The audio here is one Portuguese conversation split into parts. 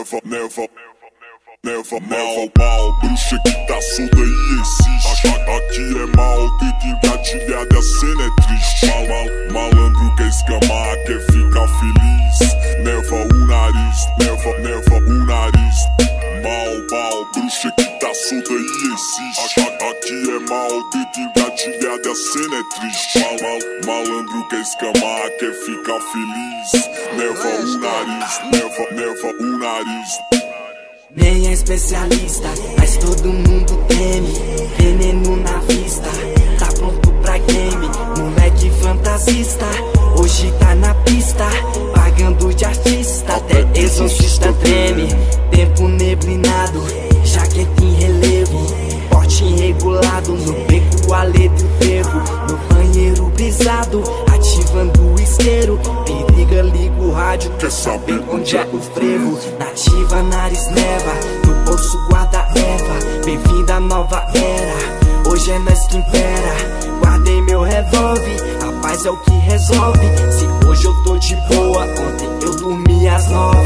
Mal, bruxa que tá solta e existe. Aqui é mal, tenta engatilhar, a cena é triste. Malandro quer escamar, quer ficar feliz. Neva o nariz, neva o nariz. Mal, bruxa que tá solta e existe. Aqui é mal, tenta engatilhar, a cena é triste. Malandro quer escamar, quer ficar feliz. Neva o nariz, neva o nariz. Nem é especialista, mas todo mundo teme. Veneno na vista, tá pronto pra game. Moleque fantasista, hoje tá na pista, pagando de artista, até exorcista treme. Tempo neblinado, jaqueta em relevo, porte irregulado, no beco a letra e o trevo. No banheiro brisado, ativando o isqueiro. Periga, liga o rádio, quer saber onde é o frevo. Nativa, nariz, neva, no bolso guarda erva. Bem-vinda à nova era, hoje é nós que impera. Guardei meu revólver, a paz é o que resolve. Se hoje eu tô de boa, ontem eu dormi às 9.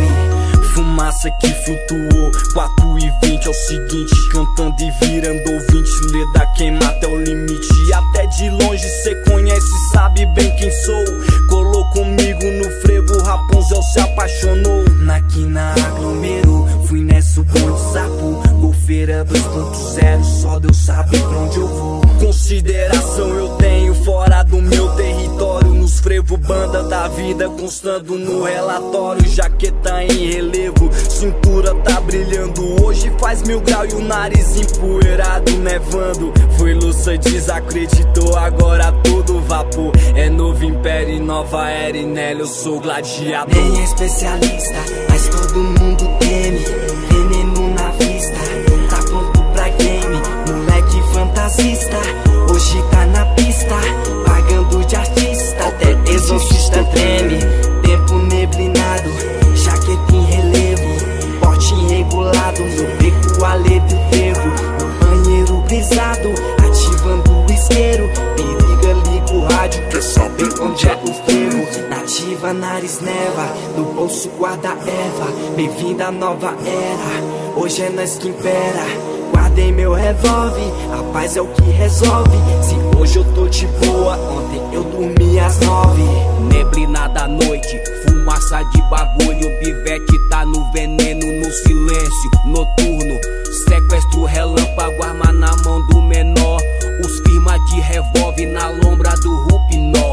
Fumaça que flutuou, 4:20 é o seguinte. Cantando e virando ouvinte, leda queima até o limite. Até de longe cê conhece, sabe bem quem sou. Colou comigo no frevo, Rapunzel se apaixonou. Na quina aglomerou, fui nessa o bonde sapo. Golfeira 2.0, só Deus sabe pra onde eu vou. Consideração eu tenho fora do meu território. Nos frevo, banda da vida constando no relatório. Jaqueta em relevo, cintura tá brilhando. Hoje faz 1000 graus e o nariz empoeirado, nevando. Foi Lúcia, desacreditou, agora tudo vapor. É novo império e nova era, e nela eu sou gladiador. Nem é especialista, mas todo mundo teme. Veneno na vista, tá pronto pra game. Moleque fantasista, hoje tá na pista, pagando de artista, até exorcista treme. Tempo neblinado, jaqueta em relevo, porte irregulado, no beco a letra e o trevo. No banheiro brisado, ativando o isqueiro. Periga, liga o rádio, quer saber onde é o frevo. Nativa, nariz, neva, no bolso guarda erva. Bem-vinda à nova era, hoje é nós que impera. Guardei meu revólver, a paz é o que resolve. Se hoje eu tô de boa, ontem eu dormi às 9. Neblina da noite, fumaça de bagulho. Pivete tá no veneno, no silêncio noturno. Sequestro, relâmpago, arma na mão do menor. Os firma de revólver na lombra do Rupinol.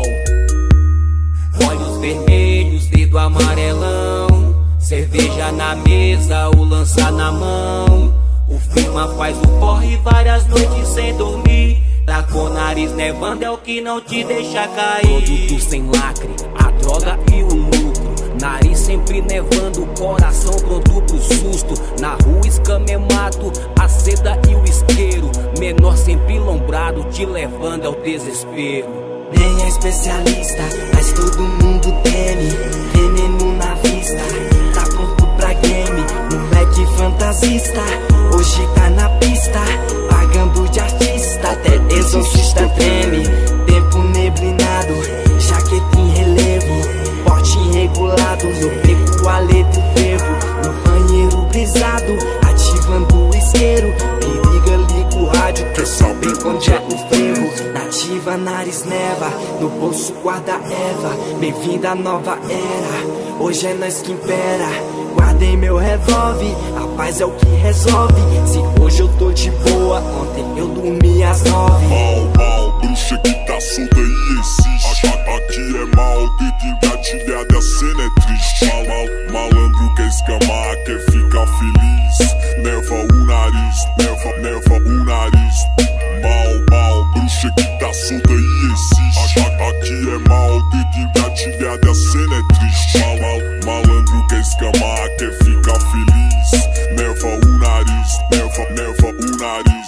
Olhos vermelhos, dedo amarelão. Cerveja na mesa, o lança na mão. O firma faz o corre várias noites sem dormir. Tá com o nariz nevando, é o que não te deixa cair. Produto sem lacre, a droga e o lucro. Nariz sempre nevando, coração pronto pro susto. Na rua escamemato, a seda e o isqueiro. Menor sempre lombrado, te levando ao desespero. Nem é especialista, mas todo mundo teme. Veneno na vista, tá pronto pra game. Moleque fantasista, hoje tá na pista, pagando de artista, até exorcista treme. Tempo neblinado, jaqueta em relevo, porte irregulado, no beco a letra e o trevo. No banheiro brisado, ativando o isqueiro. Periga, liga o rádio, quer saber onde é o frevo. Nativa, nariz, neva, no bolso guarda erva. Bem-vinda à nova era, hoje é nós que impera. Guardei meu revólver, a paz é o que resolve. Se hoje eu tô de boa, ontem eu dormi às 9. Mal, bruxa que tá solta e existe. Aqui é mal, tenta engatilhar, a cena é triste. Malandro quer escamar, quer ficar feliz. Neva o nariz, neva o nariz. Mal, bruxa que tá solta e existe. Aqui é mal, tenta engatilhar, a cena é triste. Malandro quer escamar, quer ficar feliz. Neva o nariz, neva o nariz.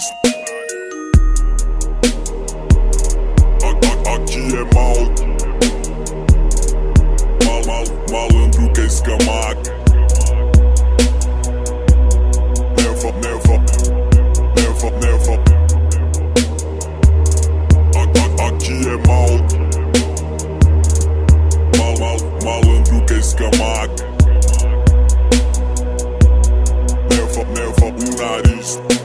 Aqui é mal. Malandro quer escamar. Neva. Aqui é mal. Malandro quer escamar. nariz.